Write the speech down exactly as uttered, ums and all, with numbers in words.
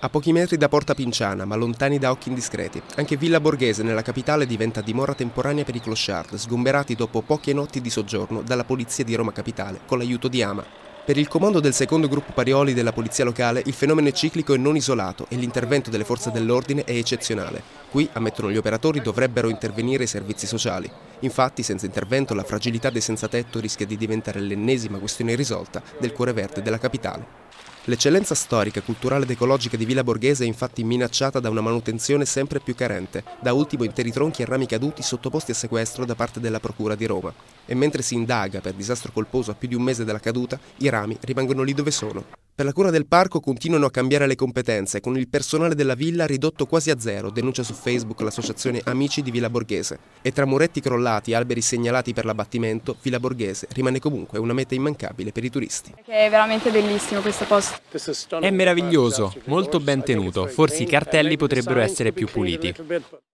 A pochi metri da Porta Pinciana, ma lontani da occhi indiscreti, anche Villa Borghese nella capitale diventa dimora temporanea per i clochard, sgomberati dopo poche notti di soggiorno dalla polizia di Roma Capitale, con l'aiuto di Ama. Per il comando del secondo gruppo Parioli della polizia locale il fenomeno è ciclico e non isolato e l'intervento delle forze dell'ordine è eccezionale. Qui, ammettono gli operatori, dovrebbero intervenire i servizi sociali. Infatti, senza intervento, la fragilità dei senza tetto rischia di diventare l'ennesima questione irrisolta del cuore verde della capitale. L'eccellenza storica, culturale ed ecologica di Villa Borghese è infatti minacciata da una manutenzione sempre più carente, da ultimo interi tronchi e rami caduti sottoposti a sequestro da parte della Procura di Roma. E mentre si indaga per disastro colposo a più di un mese dalla caduta, i rami rimangono lì dove sono. Per la cura del parco continuano a cambiare le competenze, con il personale della villa ridotto quasi a zero, denuncia su Facebook l'associazione Amici di Villa Borghese. E tra muretti crollati e alberi segnalati per l'abbattimento, Villa Borghese rimane comunque una meta immancabile per i turisti. È veramente bellissimo questo posto. È meraviglioso, molto ben tenuto, forse i cartelli potrebbero essere più puliti.